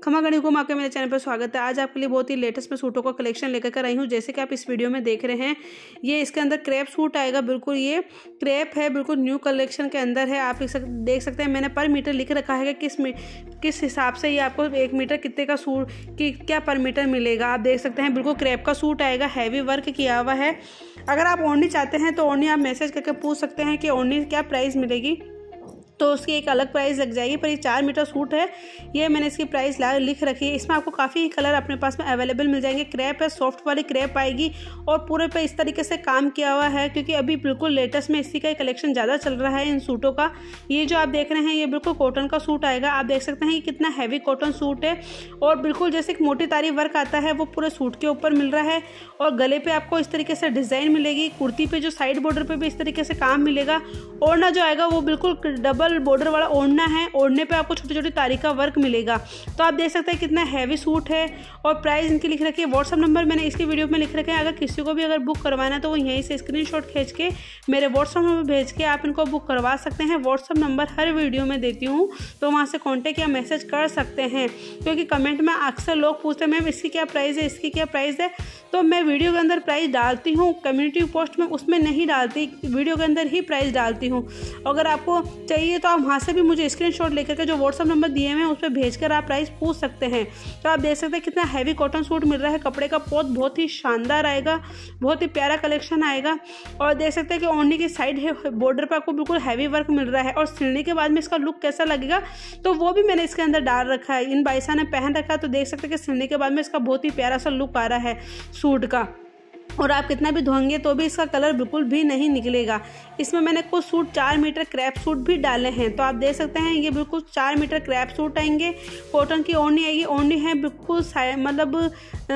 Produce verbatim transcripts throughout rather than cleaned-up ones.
खमा गणी हुकुम, आपके मेरे चैनल पर स्वागत है। आज आपके लिए बहुत ही लेटेस्ट में सूटों का कलेक्शन लेकर कर आई हूँ। जैसे कि आप इस वीडियो में देख रहे हैं, ये इसके अंदर क्रेप सूट आएगा। बिल्कुल ये क्रेप है, बिल्कुल न्यू कलेक्शन के अंदर है। आप देख सकते हैं मैंने पर मीटर लिख रखा है कि किस किस हिसाब से ये आपको एक मीटर कितने का सूट की क्या पर मीटर मिलेगा। आप देख सकते हैं बिल्कुल क्रेप का सूट आएगा, हैवी वर्क किया हुआ है। अगर आप ओढ़नी चाहते हैं तो ओढ़नी आप मैसेज करके पूछ सकते हैं कि ओढ़नी क्या प्राइस मिलेगी, तो उसकी एक अलग प्राइस लग जाएगी। पर ये चार मीटर सूट है, ये मैंने इसकी प्राइस लिख रखी है। इसमें आपको काफ़ी कलर अपने पास में अवेलेबल मिल जाएंगे। क्रेप है, सॉफ्ट वाली क्रेप आएगी और पूरे पे इस तरीके से काम किया हुआ है, क्योंकि अभी बिल्कुल लेटेस्ट में इसी का कलेक्शन ज़्यादा चल रहा है इन सूटों का। ये जो आप देख रहे हैं ये बिल्कुल कॉटन का सूट आएगा। आप देख सकते हैं ये कितना हैवी कॉटन सूट है और बिल्कुल जैसे एक मोटी तारी वर्क आता है वो पूरे सूट के ऊपर मिल रहा है। और गले पे आपको इस तरीके से डिज़ाइन मिलेगी। कुर्ती पे जो साइड बॉर्डर पे भी इस तरीके से काम मिलेगा। ओढ़ना जो आएगा वो बिल्कुल डबल बॉर्डर वाला ओढ़ना है। ओढ़ने पे आपको छोटी छोटी तारी का वर्क मिलेगा। तो आप देख सकते हैं कितना हैवी सूट है और प्राइस इनकी लिख रखी है। व्हाट्सअप नंबर मैंने इसकी वीडियो में लिख रखा है। अगर किसी को भी अगर बुक करवाना है तो वो यहीं से स्क्रीनशॉट खींच के मेरे व्हाट्सअप नंबर भेज के आप इनको बुक करवा सकते हैं। व्हाट्सअप नंबर हर वीडियो में देती हूँ, तो वहाँ से कॉन्टेक्ट या मैसेज कर सकते हैं। क्योंकि कमेंट में अक्सर लोग पूछते हैं मैम इसकी क्या प्राइस है, इसकी क्या प्राइस है। तो मैं वीडियो के अंदर प्राइस डालती हूँ, कम्युनिटी पोस्ट में उसमें नहीं डालती, वीडियो के अंदर ही प्राइस डालती हूँ। अगर आपको चाहिए तो आप वहाँ से भी मुझे स्क्रीनशॉट लेकर के जो व्हाट्सअप नंबर दिए हुए हैं उस पर भेजकर आप प्राइस पूछ सकते हैं। तो आप देख सकते हैं कितना हैवी कॉटन सूट मिल रहा है। कपड़े का पोत बहुत ही शानदार आएगा, बहुत ही प्यारा कलेक्शन आएगा। और देख सकते हैं कि ओढ़नी की साइड है, बॉर्डर पर आपको बिल्कुल हैवी वर्क मिल रहा है। और सिलने के बाद में इसका लुक कैसा लगेगा तो वो भी मैंने इसके अंदर डाल रखा है। इन बाईसा ने पहन रखा है तो देख सकते हैं कि सिलने के बाद में इसका बहुत ही प्यारा सा लुक आ रहा है सूट का। और आप कितना भी धोएंगे तो भी इसका कलर बिल्कुल भी नहीं निकलेगा। इसमें मैंने कुछ सूट चार मीटर क्रैप सूट भी डाले हैं। तो आप देख सकते हैं ये बिल्कुल चार मीटर क्रैप सूट आएंगे। कॉटन की ओढ़नी आएगी। ओढ़नी है बिल्कुल मतलब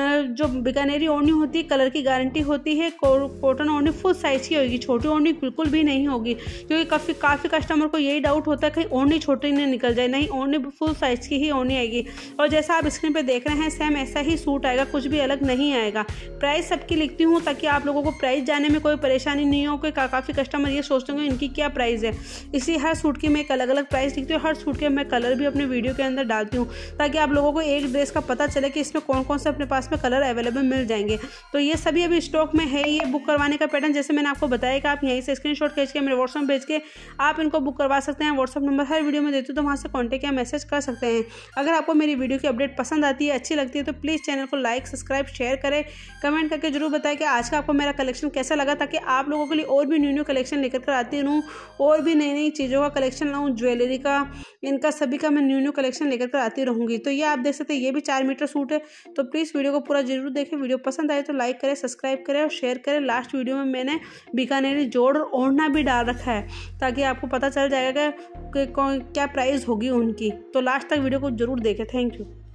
जो बीकानेरी ओढ़नी होती है, कलर की गारंटी होती है। कॉटन ओढ़नी फुल साइज़ की होगी, छोटी ओढ़नी बिल्कुल भी नहीं होगी। क्योंकि काफ़ी काफ़ी कस्टमर को यही डाउट होता है कहीं ओढ़नी छोटी नहीं निकल जाए। नहीं, ओढ़नी फुल साइज़ की ही ओढ़नी आएगी। और जैसा आप स्क्रीन पर देख रहे हैं सेम ऐसा ही सूट आएगा, कुछ भी अलग नहीं आएगा। प्राइस सबकी लिखती हूँ ताकि आप लोगों को प्राइस जानने में कोई परेशानी नहीं हो। कोई काफ़ी कस्टमर ये सोचते होंगे इनकी क्या प्राइस है, इसलिए हर सूट की मैं एक अलग अलग प्राइस लिखती हूँ। हर सूट के मैं कलर भी अपने वीडियो के अंदर डालती हूँ ताकि आप लोगों को एक ड्रेस का पता चले कि इसमें कौन कौन से अपने पास में कलर अवेलेबल मिल जाएंगे। तो ये सभी अभी स्टॉक में है। ये बुक करवाने का पैटर्न जैसे मैंने आपको बताया कि आप यहीं से स्क्रीनशॉट खींच के मेरे व्हाट्सएप भेज के आप इनको बुक करवा सकते हैं। व्हाट्सएप नंबर हर वीडियो में देती हूँ, तो वहाँ से कॉन्टेक्ट या मैसेज कर सकते हैं। अगर आपको मेरी वीडियो की अपडेट पसंद आती है, अच्छी लगती है, तो प्लीज़ चैनल को लाइक सब्सक्राइब शेयर करें। कमेंट करके जरूर बताएं कि आज का आपको मेरा कलेक्शन कैसा लगा, ताकि आप लोगों के लिए और भी न्यू न्यू कलेक्शन लेकर कर आती रहूँ और भी नई नई चीज़ों का कलेक्शन लाऊँ, ज्वेलरी का, इनका सभी का मैं न्यू न्यू कलेक्शन लेकर कर आती रहूँगी। तो ये आप देख सकते हैं ये भी चार मीटर सूट है। तो प्लीज़ वीडियो को पूरा जरूर देखें। वीडियो पसंद आए तो लाइक करें, सब्सक्राइब करें और शेयर करें। लास्ट वीडियो में मैंने बीकानेरी जोड़ और ओढ़ना भी डाल रखा है ताकि आपको पता चल जाएगा कि क्या प्राइस होगी उनकी। तो लास्ट तक वीडियो को जरूर देखें। Thank you.